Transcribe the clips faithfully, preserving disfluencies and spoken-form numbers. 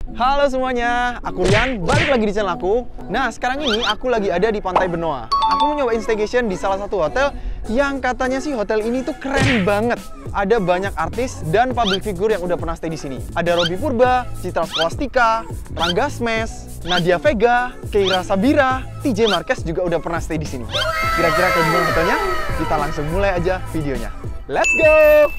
Halo semuanya, aku Rian, balik lagi di channel aku. Nah, sekarang ini aku lagi ada di Pantai Benoa. Aku mau nyobain staycation di salah satu hotel yang katanya sih hotel ini tuh keren banget. Ada banyak artis dan public figure yang udah pernah stay di sini. Ada Robby Purba, Citra Scholastika, Rangga Smash, Nadia Vega, Keira Sabira, T J Marquez juga udah pernah stay di sini. Kira-kira kayak gimana hotelnya? Kita langsung mulai aja videonya. Let's go!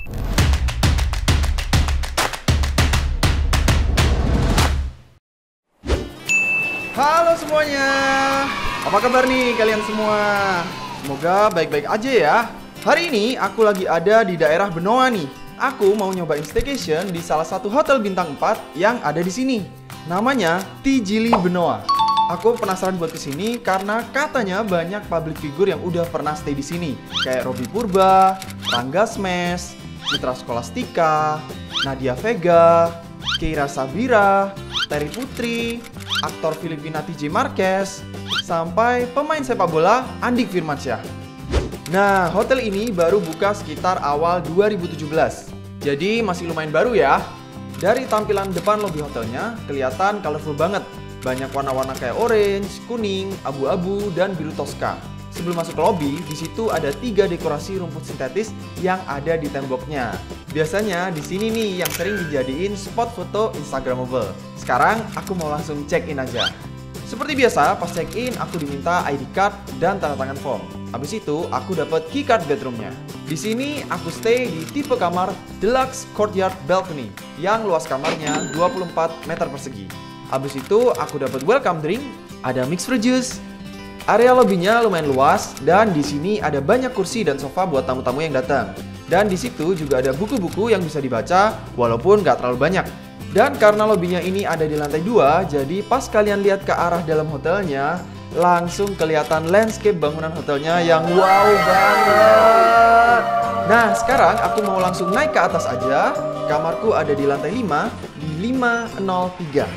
Halo semuanya, apa kabar nih kalian semua? Semoga baik-baik aja ya. Hari ini aku lagi ada di daerah Benoa nih. Aku mau nyobain staycation di salah satu hotel bintang empat yang ada di sini. Namanya Tijili Benoa. Aku penasaran buat kesini karena katanya banyak public figure yang udah pernah stay di sini. Kayak Robby Purba, Rangga Smash, Citra Scholastika, Nadia Vega, Keira Sabira, Terry Putri, aktor Filipina T J Marquez, sampai pemain sepak bola Andik Firmansyah. Nah, hotel ini baru buka sekitar awal dua ribu tujuh belas. Jadi masih lumayan baru ya. Dari tampilan depan lobi hotelnya kelihatan colorful banget. Banyak warna-warna kayak orange, kuning, abu-abu, dan biru Tosca. Sebelum masuk ke lobby, di situ ada tiga dekorasi rumput sintetis yang ada di temboknya. Biasanya di sini nih yang sering dijadiin spot foto Instagramable. Sekarang aku mau langsung check in aja. Seperti biasa, pas check in aku diminta I D card dan tanda tangan form. Habis itu aku dapat key card bedroomnya. Di sini aku stay di tipe kamar Deluxe Courtyard Balcony yang luas kamarnya dua puluh empat meter persegi. Habis itu aku dapat welcome drink, ada mixed fruit juice. Area lobbynya lumayan luas dan di sini ada banyak kursi dan sofa buat tamu-tamu yang datang. Dan di situ juga ada buku-buku yang bisa dibaca walaupun nggak terlalu banyak. Dan karena lobbynya ini ada di lantai dua, jadi pas kalian lihat ke arah dalam hotelnya, langsung kelihatan landscape bangunan hotelnya yang wow banget. Nah, sekarang aku mau langsung naik ke atas aja. Kamarku ada di lantai lima, di lima nol tiga.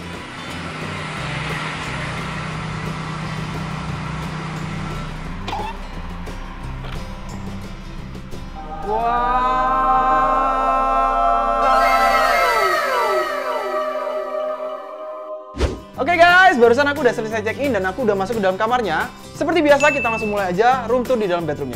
Wow. Oke guys, barusan aku udah selesai check in dan aku udah masuk ke dalam kamarnya. Seperti biasa kita langsung mulai aja room tour di dalam bedroomnya.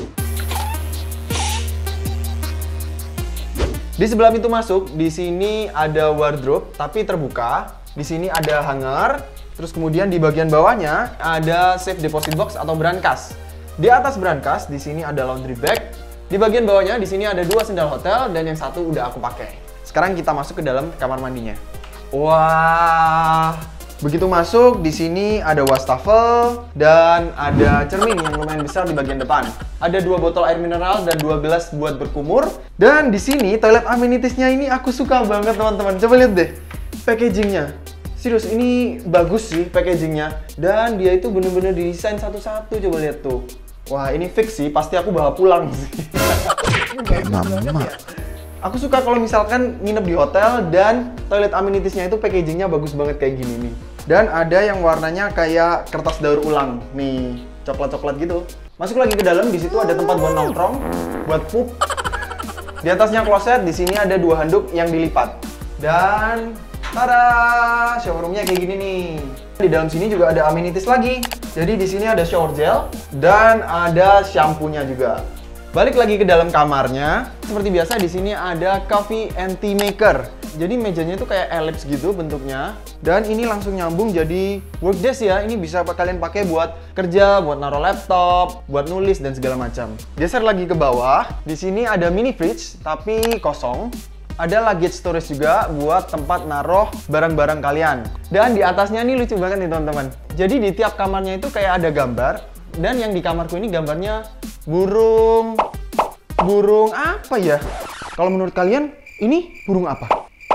Di sebelah pintu masuk, di sini ada wardrobe tapi terbuka. Di sini ada hanger. Terus kemudian di bagian bawahnya ada safe deposit box atau brankas. Di atas brankas di sini ada laundry bag. Di bagian bawahnya di sini ada dua sendal hotel dan yang satu udah aku pakai. Sekarang kita masuk ke dalam kamar mandinya. Wah, begitu masuk di sini ada wastafel dan ada cermin yang lumayan besar di bagian depan. Ada dua botol air mineral dan dua gelas buat berkumur. Dan di sini toilet amenitiesnya ini aku suka banget teman-teman. Coba lihat deh packagingnya. Serius ini bagus sih packagingnya dan dia itu bener-bener didesain satu-satu. Coba lihat tuh. Wah, ini fix sih, pasti aku bawa pulang sih. Kayak mama. Aku suka kalau misalkan nginep di hotel dan toilet amenitiesnya itu packagingnya bagus banget kayak gini nih. Dan ada yang warnanya kayak kertas daur ulang, nih coklat-coklat gitu. Masuk lagi ke dalam, di situ ada tempat buat nongkrong, buat pup. Di atasnya kloset, di sini ada dua handuk yang dilipat. Dan tada, showerroomnya kayak gini nih. Di dalam sini juga ada amenities lagi. Jadi di sini ada shower gel dan ada shampoo-nya juga. Balik lagi ke dalam kamarnya. Seperti biasa di sini ada coffee and tea maker. Jadi mejanya itu kayak ellipse gitu bentuknya. Dan ini langsung nyambung jadi work desk ya. Ini bisa kalian pakai buat kerja, buat naruh laptop, buat nulis dan segala macam. Geser lagi ke bawah. Di sini ada mini fridge tapi kosong. Ada luggage storage juga buat tempat naruh barang-barang kalian. Dan di atasnya ini lucu banget nih teman-teman. Jadi di tiap kamarnya itu kayak ada gambar. Dan yang di kamarku ini gambarnya burung... Burung apa ya? Kalau menurut kalian, ini burung apa?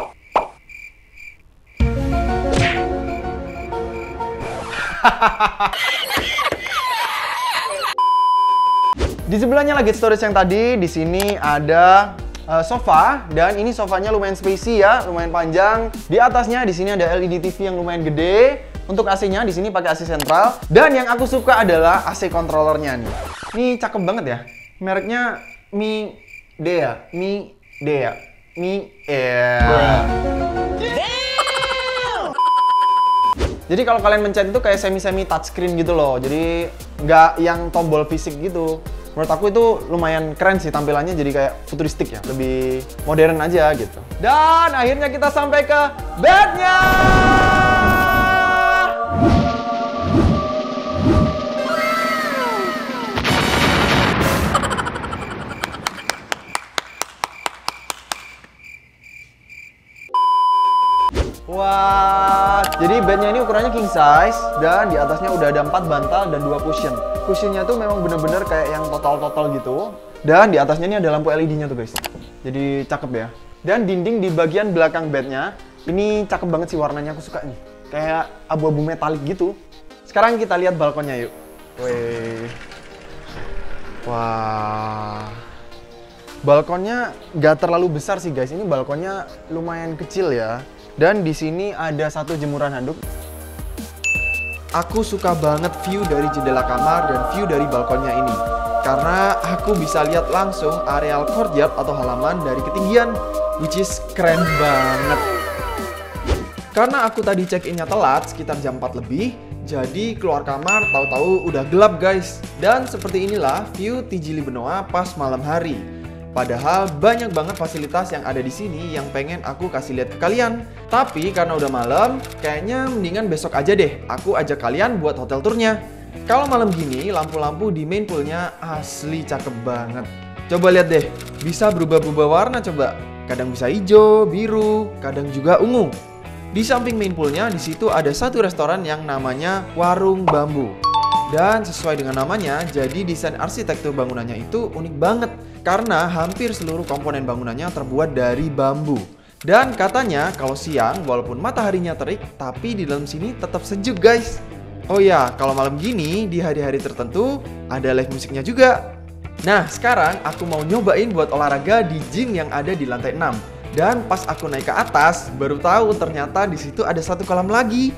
Di sebelahnya luggage storage yang tadi, di sini ada Uh, sofa dan ini sofanya lumayan spacey ya, lumayan panjang. Di atasnya di sini ada L E D T V yang lumayan gede. Untuk A C-nya di sini pakai A C sentral dan yang aku suka adalah A C controllernya nih. Ini cakep banget ya. Mereknya Mi Dea, Mi Dea, Mi Air. Jadi kalau kalian mencet itu kayak semi-semi touchscreen gitu loh. Jadi nggak yang tombol fisik gitu. Menurut aku itu lumayan keren sih tampilannya, jadi kayak futuristik ya, lebih modern aja gitu. Dan akhirnya kita sampai ke bednya. Wah, jadi bednya ini ukurannya king size dan di atasnya udah ada empat bantal dan dua cushion. Cushionnya tuh memang bener-bener kayak yang total-total gitu. Dan di atasnya ini ada lampu L E D-nya tuh guys. Jadi cakep ya. Dan dinding di bagian belakang bednya ini cakep banget sih warnanya, aku suka nih. Kayak abu-abu metalik gitu. Sekarang kita lihat balkonnya yuk. Wih. Wah. Balkonnya nggak terlalu besar sih guys. Ini balkonnya lumayan kecil ya. Dan di sini ada satu jemuran handuk. Aku suka banget view dari jendela kamar dan view dari balkonnya ini. Karena aku bisa lihat langsung areal courtyard atau halaman dari ketinggian, which is keren banget. Karena aku tadi check-innya telat, sekitar jam empat lebih, jadi keluar kamar tahu-tahu udah gelap guys. Dan seperti inilah view Tijili Benoa pas malam hari. Padahal banyak banget fasilitas yang ada di sini yang pengen aku kasih lihat ke kalian. Tapi karena udah malam, kayaknya mendingan besok aja deh aku ajak kalian buat hotel tournya. Kalau malam gini, lampu-lampu di main poolnya asli cakep banget. Coba lihat deh, bisa berubah-ubah warna coba. Kadang bisa hijau, biru, kadang juga ungu. Di samping main poolnya, di situ ada satu restoran yang namanya Warung Bambu. Dan sesuai dengan namanya, jadi desain arsitektur bangunannya itu unik banget. Karena hampir seluruh komponen bangunannya terbuat dari bambu. Dan katanya kalau siang walaupun mataharinya terik, tapi di dalam sini tetap sejuk guys. Oh ya, kalau malam gini di hari-hari tertentu ada live musiknya juga. Nah sekarang aku mau nyobain buat olahraga di gym yang ada di lantai enam. Dan pas aku naik ke atas, baru tahu ternyata di situ ada satu kolam lagi.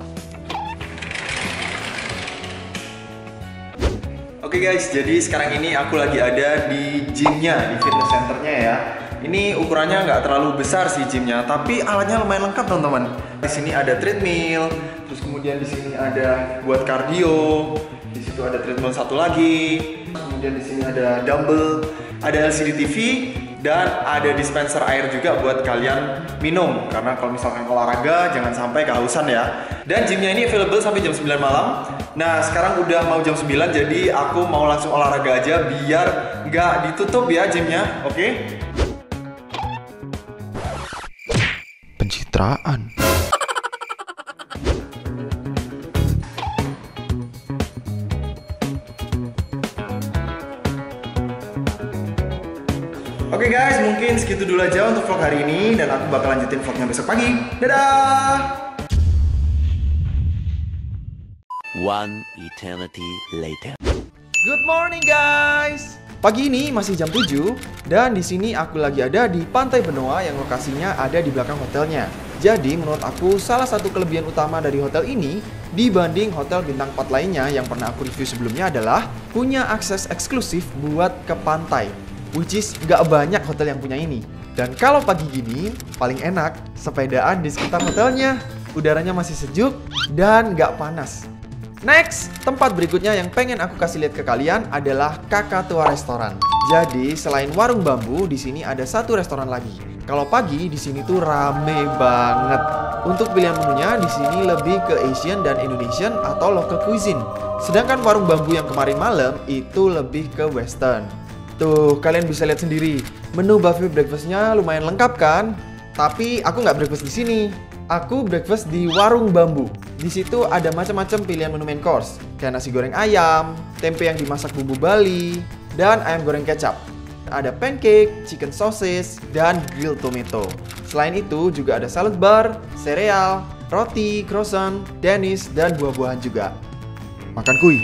Oke guys, jadi sekarang ini aku lagi ada di gymnya, di fitness centernya ya. Ini ukurannya nggak terlalu besar sih gymnya, tapi alatnya lumayan lengkap teman-teman. Di sini ada treadmill, terus kemudian di sini ada buat cardio, di situ ada treadmill satu lagi, kemudian di sini ada dumbbell, ada L C D T V, dan ada dispenser air juga buat kalian minum. Karena kalau misalkan olahraga jangan sampai kehausan ya. Dan gymnya ini available sampai jam sembilan malam. Nah sekarang udah mau jam sembilan, jadi aku mau langsung olahraga aja biar nggak ditutup ya gymnya, oke? Okay? Pencitraan. Oke guys, mungkin segitu dulu aja untuk vlog hari ini. Dan aku bakal lanjutin vlognya besok pagi. Dadah! One eternity later. Good morning guys. Pagi ini masih jam tujuh dan di sini aku lagi ada di Pantai Benoa yang lokasinya ada di belakang hotelnya. Jadi menurut aku salah satu kelebihan utama dari hotel ini dibanding hotel bintang empat lainnya yang pernah aku review sebelumnya adalah punya akses eksklusif buat ke pantai, which is gak banyak hotel yang punya ini. Dan kalau pagi gini paling enak sepedaan di sekitar hotelnya. Udaranya masih sejuk dan gak panas. Next, tempat berikutnya yang pengen aku kasih lihat ke kalian adalah Kakatua Restoran. Jadi, selain Warung Bambu, di sini ada satu restoran lagi. Kalau pagi di sini tuh rame banget. Untuk pilihan menunya di sini lebih ke Asian dan Indonesian atau local cuisine. Sedangkan Warung Bambu yang kemarin malam itu lebih ke Western. Tuh, kalian bisa lihat sendiri. Menu buffet breakfastnya lumayan lengkap kan? Tapi aku nggak breakfast di sini. Aku breakfast di Warung Bambu. Di situ ada macam-macam pilihan menu main course, kayak nasi goreng ayam, tempe yang dimasak bumbu Bali, dan ayam goreng kecap. Ada pancake, chicken sausage, dan grilled tomato. Selain itu juga ada salad bar, sereal, roti, croissant, Danish, dan buah-buahan juga. Makan kuy.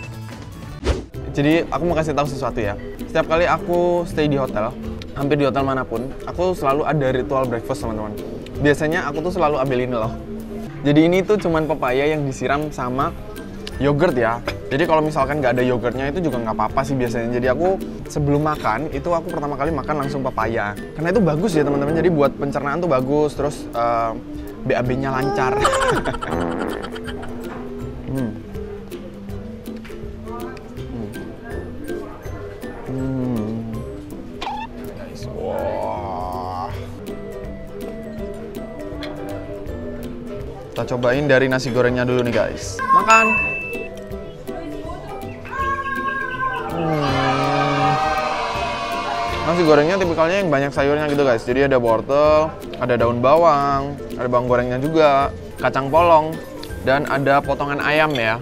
Jadi aku mau kasih tahu sesuatu ya. Setiap kali aku stay di hotel, hampir di hotel manapun, aku selalu ada ritual breakfast teman-teman. Biasanya aku tuh selalu ambil ini loh. Jadi ini tuh cuman pepaya yang disiram sama yogurt ya. Jadi kalau misalkan nggak ada yogurtnya itu juga nggak apa-apa sih biasanya. Jadi aku sebelum makan itu aku pertama kali makan langsung pepaya. Karena itu bagus ya teman-teman. Jadi buat pencernaan tuh bagus. Terus uh, B A B-nya lancar. hmm. Hmm. Nice. Wah. Kita cobain dari nasi gorengnya dulu nih guys. Makan. Hmm. Nasi gorengnya tipikalnya yang banyak sayurnya gitu guys. Jadi ada wortel, ada daun bawang, ada bawang gorengnya juga, kacang polong, dan ada potongan ayam ya.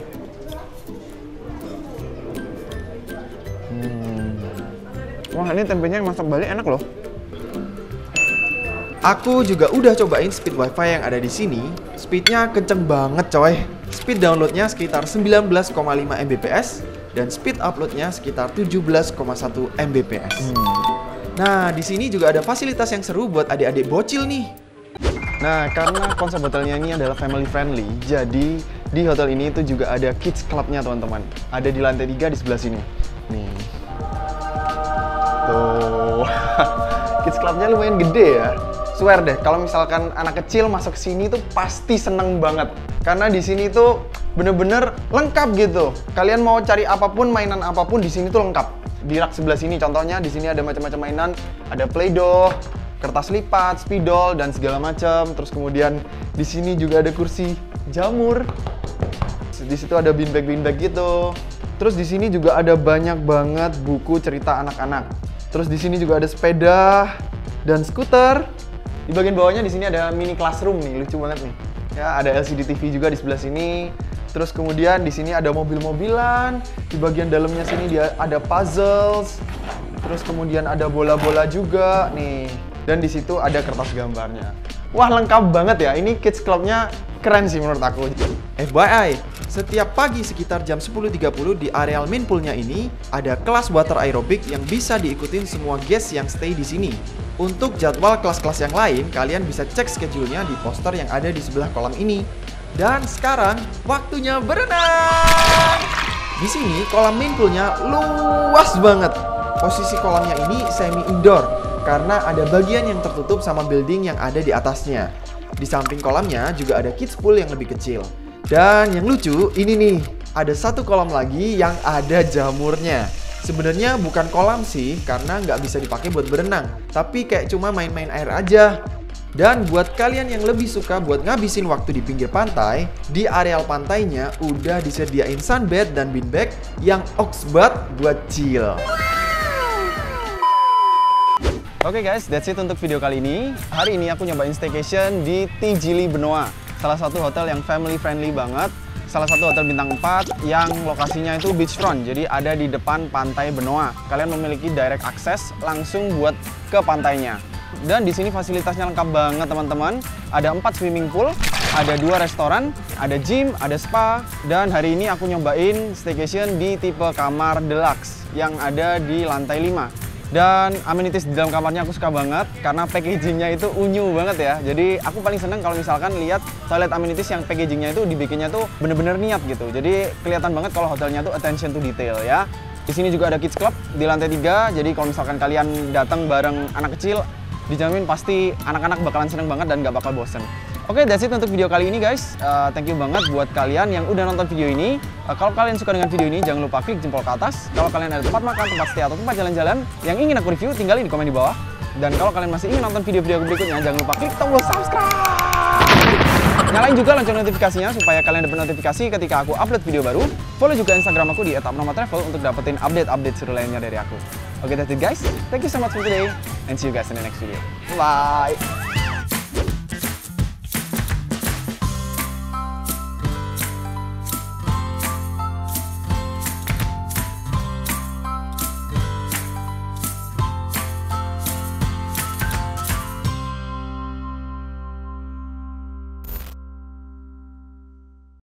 Hmm. Wah, ini tempenya yang masak balik enak loh. Aku juga udah cobain speed wifi yang ada di sini. Speednya kenceng banget coy. Speed downloadnya sekitar sembilan belas koma lima megabits dan speed uploadnya sekitar tujuh belas koma satu megabits. Hmm. Nah, di sini juga ada fasilitas yang seru buat adik-adik bocil nih. Nah, karena konsep hotelnya ini adalah family friendly, jadi di hotel ini itu juga ada kids clubnya teman-teman. Ada di lantai tiga di sebelah sini. Nih. Tuh. Kids clubnya lumayan gede ya. Swear deh, kalau misalkan anak kecil masuk ke sini tuh pasti seneng banget. Karena di sini tuh bener-bener lengkap gitu. Kalian mau cari apapun, mainan apapun di sini tuh lengkap. Di rak sebelah sini contohnya, di sini ada macam-macam mainan, ada Play-Doh, kertas lipat, spidol dan segala macam. Terus kemudian di sini juga ada kursi jamur. Di situ ada beanbag-beanbag gitu. Terus di sini juga ada banyak banget buku cerita anak-anak. Terus di sini juga ada sepeda dan skuter. Di bagian bawahnya di sini ada mini classroom nih, lucu banget nih. Ya, ada L C D T V juga di sebelah sini. Terus kemudian di sini ada mobil-mobilan. Di bagian dalamnya sini dia ada puzzles. Terus kemudian ada bola-bola juga nih. Dan di situ ada kertas gambarnya. Wah, lengkap banget ya. Ini kids clubnya keren sih menurut aku. F Y I, setiap pagi sekitar jam sepuluh tiga puluh di areal main poolnya ini ada kelas water aerobic yang bisa diikutin semua guest yang stay di sini. Untuk jadwal kelas-kelas yang lain, kalian bisa cek schedule-nya di poster yang ada di sebelah kolam ini. Dan sekarang waktunya berenang. Di sini kolam main poolnya luas banget. Posisi kolamnya ini semi indoor karena ada bagian yang tertutup sama building yang ada di atasnya. Di samping kolamnya juga ada kids pool yang lebih kecil. Dan yang lucu ini nih, ada satu kolam lagi yang ada jamurnya. Sebenarnya bukan kolam sih, karena nggak bisa dipakai buat berenang, tapi kayak cuma main-main air aja. Dan buat kalian yang lebih suka buat ngabisin waktu di pinggir pantai, di areal pantainya udah disediain sunbed dan beanbag yang oxbad buat chill. Oke okay guys, that's it untuk video kali ini. Hari ini aku nyobain staycation di Tijili Benoa, salah satu hotel yang family friendly banget. Salah satu hotel bintang empat yang lokasinya itu beachfront, jadi ada di depan pantai Benoa. Kalian memiliki direct access langsung buat ke pantainya. Dan di sini fasilitasnya lengkap banget teman-teman. Ada empat swimming pool, ada dua restoran, ada gym, ada spa. Dan hari ini aku nyobain staycation di tipe kamar deluxe yang ada di lantai lima. Dan amenities di dalam kamarnya aku suka banget karena packagingnya itu unyu banget ya. Jadi aku paling seneng kalau misalkan lihat toilet amenities yang packagingnya itu dibikinnya tuh bener-bener niat gitu. Jadi kelihatan banget kalau hotelnya tuh attention to detail ya. Di sini juga ada kids club di lantai tiga. Jadi kalau misalkan kalian datang bareng anak kecil, dijamin pasti anak-anak bakalan seneng banget dan gak bakal bosen. Oke, okay, that's it untuk video kali ini guys. Uh, thank you banget buat kalian yang udah nonton video ini. Uh, kalau kalian suka dengan video ini, jangan lupa klik jempol ke atas. Kalau kalian ada tempat makan, tempat stay, atau tempat jalan-jalan yang ingin aku review, tinggalin di komen di bawah. Dan kalau kalian masih ingin nonton video-video aku berikutnya, jangan lupa klik tombol subscribe. Nyalain juga lonceng notifikasinya supaya kalian dapat notifikasi ketika aku upload video baru. Follow juga Instagram aku di et abnormal travel untuk dapetin update-update seru lainnya dari aku. Oke, okay, that's it guys. Thank you so much for today and see you guys in the next video. Bye!